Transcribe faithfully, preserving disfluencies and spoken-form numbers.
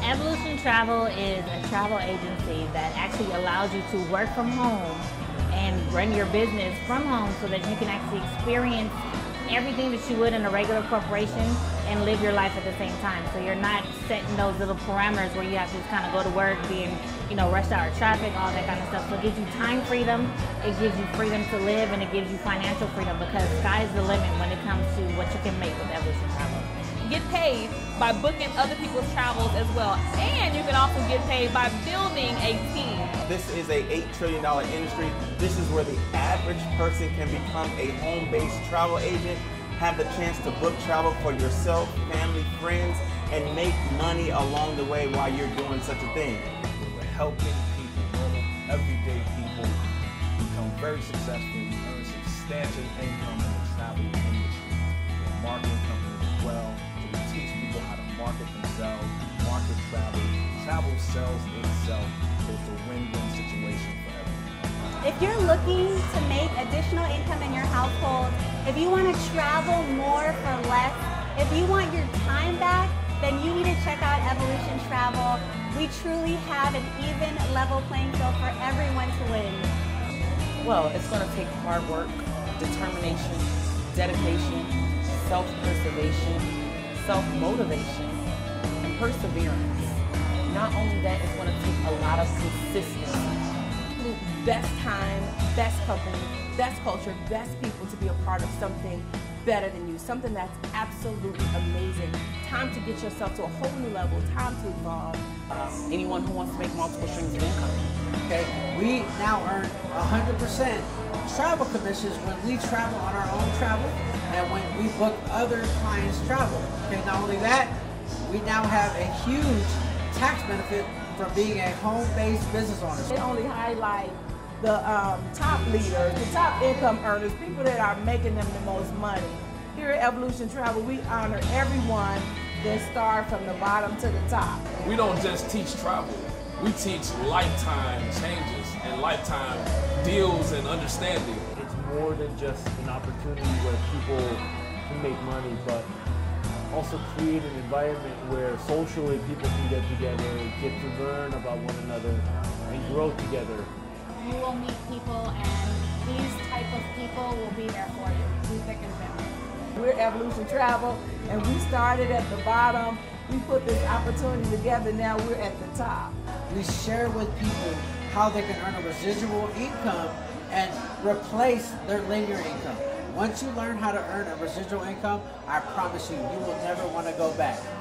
Evolution Travel is a travel agency that actually allows you to work from home and run your business from home so that you can actually experience everything that you would in a regular corporation and live your life at the same time. So you're not setting those little parameters where you have to just kind of go to work, being, you know, rush hour traffic, all that kind of stuff. So it gives you time freedom, it gives you freedom to live, and it gives you financial freedom, because sky's the limit when it comes to what you can make with Evolution Travel. Get paid by booking other people's travels as well, and you can also get paid by building a team. This is a eight trillion dollar industry. This is where the average person can become a home-based travel agent, have the chance to book travel for yourself, family, friends, and make money along the way while you're doing such a thing. We're helping people, normal, everyday people, become very successful, earn substantial income in the travel industry. We're a marketing company as well. We teach people how to market themselves, market travel. Travel sells itself, so it's a win-win situation for everyone. If you're looking to make additional income in your household, if you want to travel more for less, if you want your time back, then you need to check out Evolution Travel. We truly have an even level playing field for everyone to win. Well, it's going to take hard work, determination, dedication, self-preservation, self-motivation, and perseverance. Not only that, it's going to take a lot of consistency. Best time, best company, best culture, best people to be a part of something better than you, something that's absolutely amazing. Time to get yourself to a whole new level, time to evolve. Um, anyone who wants to make multiple streams of income. Okay, we now earn one hundred percent travel commissions when we travel on our own travel and when we book other clients' travel. Okay, not only that, we now have a huge tax benefit from being a home-based business owner. They only highlight the um, top leaders, the top income earners, people that are making them the most money. Here at Evolution Travel, we honor everyone that started from the bottom to the top. We don't just teach travel. We teach lifetime changes and lifetime deals and understanding. It's more than just an opportunity where people can make money, but also create an environment where socially people can get together, get to learn about one another, and grow together. You will meet people, and these type of people will be there for you through thick and thin. We're Evolution Travel, and we started at the bottom. We put this opportunity together, now we're at the top. We share with people how they can earn a residual income and replace their linear income. Once you learn how to earn a residual income, I promise you, you will never want to go back.